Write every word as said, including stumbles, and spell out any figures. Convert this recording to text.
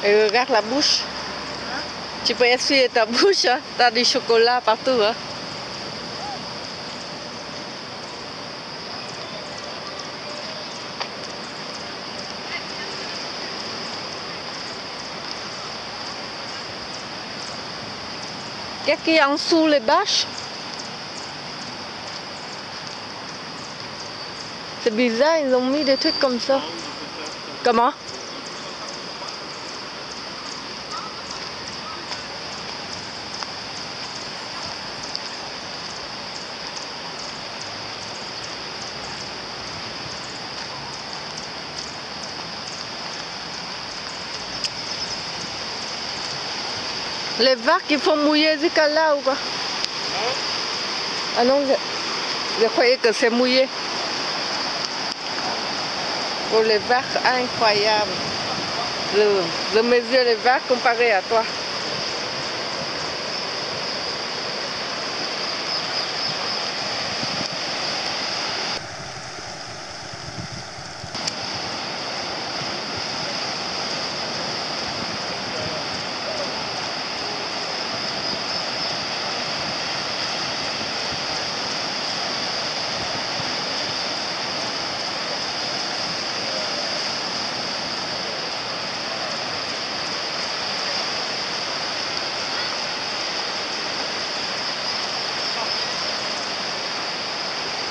Et regarde la bouche. Tu peux essuyer ta bouche, hein? T'as du chocolat partout. Hein? Qu'est-ce qu'il y a en dessous les bâches? C'est bizarre, ils ont mis des trucs comme ça. Comment? Les vaches qui font mouiller jusqu'à là ou quoi? Ah non, je, je croyais que c'est mouillé. Pour les vaches, incroyable. Je, je mesure les vaches comparées à toi.